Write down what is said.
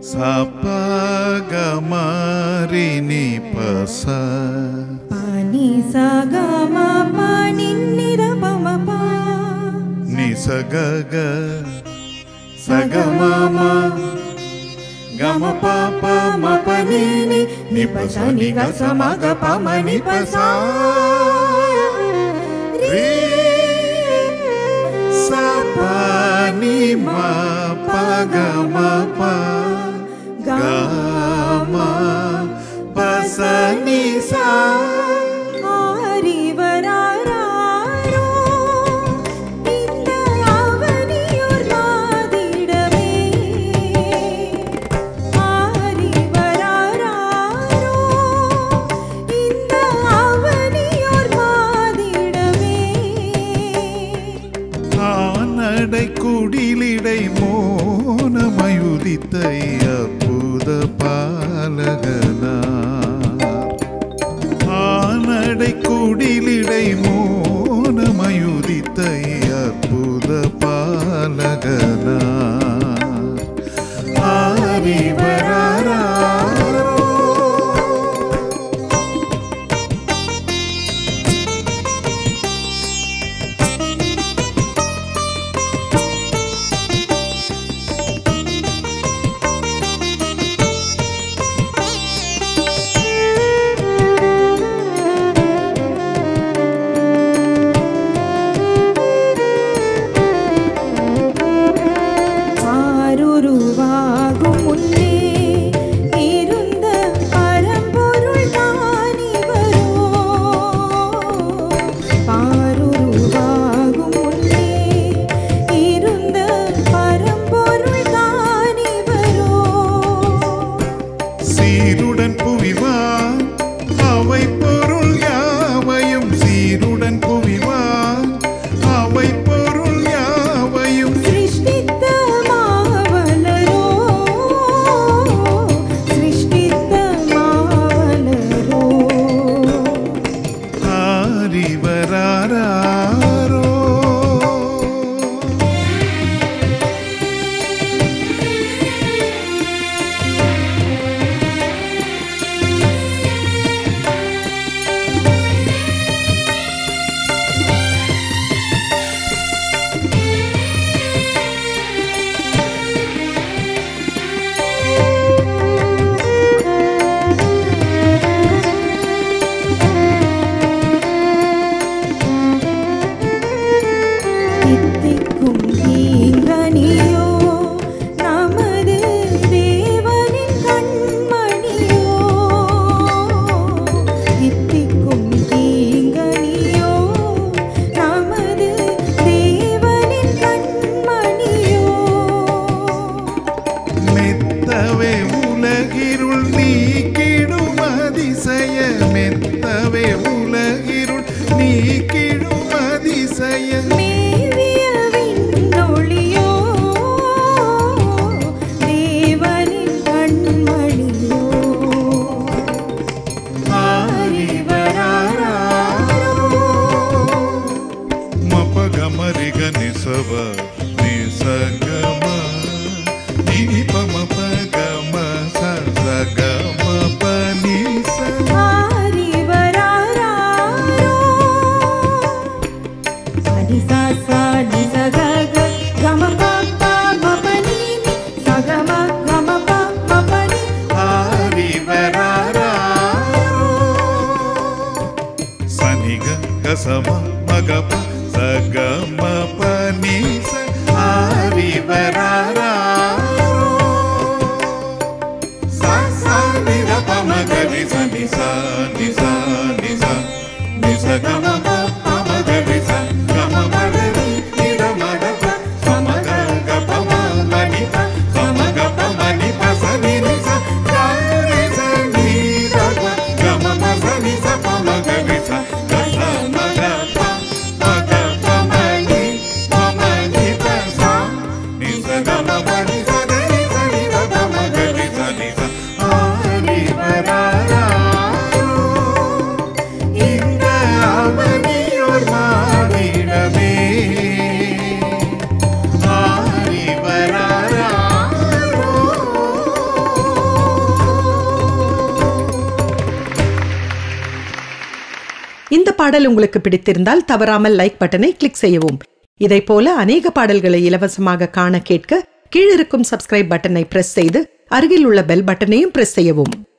Sapagamarini pasa pani sagama pani nirabamapa ni sagaga sagamama gama papa mapanini ni pasa ni gasamaga pamani pasa ri sapani mapagama pa gama pasani sa ஆரிவராரோ இந்த அவனியோர் மாதிடமே ஆரிவராரோ இந்த அவனியோர் மாதிடமே ஆனடை குடிலிடை மோனமயுதித்த அற்புத பாலகனார் ஆனடை குடிலிடை மோனமயுதித்த அற்புத பாலகனார் ஆரிவராரோ ஆருருவாகும் முன்னே இருந்த பரம்பொருள் தானிவரோ ஆருருவாகும் முன்னே இருந்த பரம்பொருள் தானிவரோ சீருடன் புவிவான் அவை பொருள் யாவையும் சீருடன் புவிவான் அவை பொருள் யாவையும் சிருஷ்டித்த மாவலரோ சிருஷ்டித்த மாவலரோ ஆரிவராரோ தித்திக்கும் தீங்கனியோ நமது தேவனின் கண்மணியோ தித்திக்கும் தீங்கனியோ நமது தேவனின் கண்மணியோ மெத்தவே உலகிருள் நீக்கிடும் அதிசய மெத்தவே உலகிருள் நீக்கிடும் அதிசய மேவிய விண்ணொளியோ தேவனின் கண்மணியோ ஆரிவராரோ மபகமரிக நிசவ நிசகம நினிபம பகம சசகம பனிச ஆரிவராரோ அனிசா சா நிசகக கமபப்பா மபனி சகம கமபா மபனி ஆரிவராரோ சனிக கசம மகப சகம பனிச ஆரிவராரோ சசா நிரபமகரி சனிசா நிசா நிசா நிசகம பமகரி ச கமமகரி நிரமகப சமககபம மணிப சமகபமணி பசனி நிச காரி சனிரக கமம சனிச பமகரி ச கசமகப இந்த பாடல் உங்களுக்கு பிடித்திருந்தால் தவறாமல் லைக் பட்டனை கிளிக் செய்யவும். இதை போல அநேக பாடல்களை இலவசமாக காண கேட்க கீழிருக்கும் சப்ஸ்கிரைப் பட்டனை பிரஸ் செய்து அருகில் உள்ள பெல் பட்டனையும் பிரஸ் செய்யவும்.